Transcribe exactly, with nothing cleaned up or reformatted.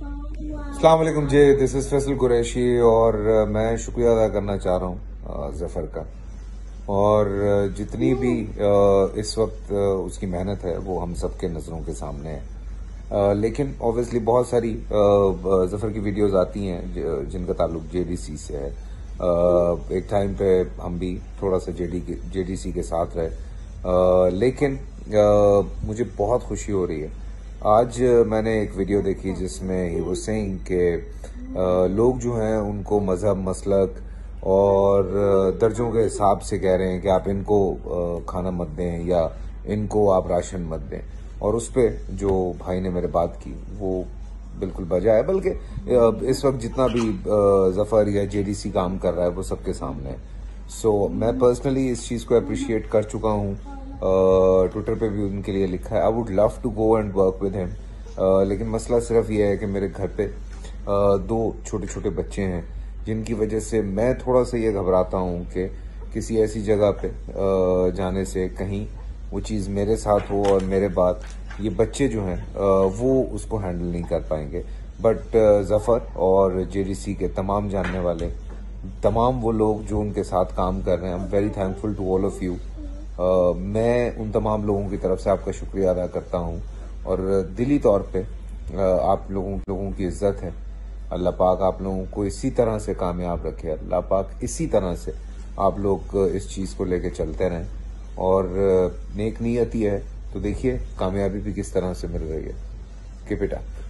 अस्सलाम वालेकुम जी, दिस इज़ फैसल कुरैशी और मैं शुक्रिया अदा करना चाह रहा हूँ ज़फ़र का। और जितनी भी इस वक्त उसकी मेहनत है वो हम सब के नज़रों के सामने है। लेकिन ऑब्वियसली बहुत सारी ज़फ़र की वीडियोस आती हैं जिनका ताल्लुक जेडीसी से है। एक टाइम पे हम भी थोड़ा सा जेडी जेडीसी के साथ रहे, लेकिन मुझे बहुत खुशी हो रही है। आज मैंने एक वीडियो देखी जिसमें ही वो सेइंग के लोग जो हैं उनको मज़हब, मसलक और दर्जों के हिसाब से कह रहे हैं कि आप इनको खाना मत दें या इनको आप राशन मत दें। और उस पर जो भाई ने मेरे बात की वो बिल्कुल बजा है, बल्कि इस वक्त जितना भी ज़फ़र या जेडीसी काम कर रहा है वो सबके सामने है। सो so, मैं पर्सनली इस चीज़ को अप्रिशिएट कर चुका हूँ। ट्विटर पे भी उनके लिए लिखा है, I would love to go and work with him. लेकिन मसला सिर्फ ये है कि मेरे घर पे uh, दो छोटे छोटे बच्चे हैं जिनकी वजह से मैं थोड़ा सा ये घबराता हूँ कि किसी ऐसी जगह पे uh, जाने से कहीं वो चीज़ मेरे साथ हो और मेरे बाद ये बच्चे जो हैं uh, वो उसको हैंडल नहीं कर पाएंगे। बट uh, ज़फ़र और जेडीसी के तमाम जानने वाले, तमाम वो लोग जो उनके साथ काम कर रहे हैं, I am very thankful to all of you. Uh, मैं उन तमाम लोगों की तरफ से आपका शुक्रिया अदा करता हूँ और दिली तौर पे uh, आप लोगों लोगों की इज्जत है। अल्लाह पाक आप लोगों को इसी तरह से कामयाब रखे, अल्लाह पाक इसी तरह से आप लोग इस चीज़ को लेके चलते रहें। और uh, नेक नीयत ही है तो देखिए कामयाबी भी किस तरह से मिल रही है। Keep it up.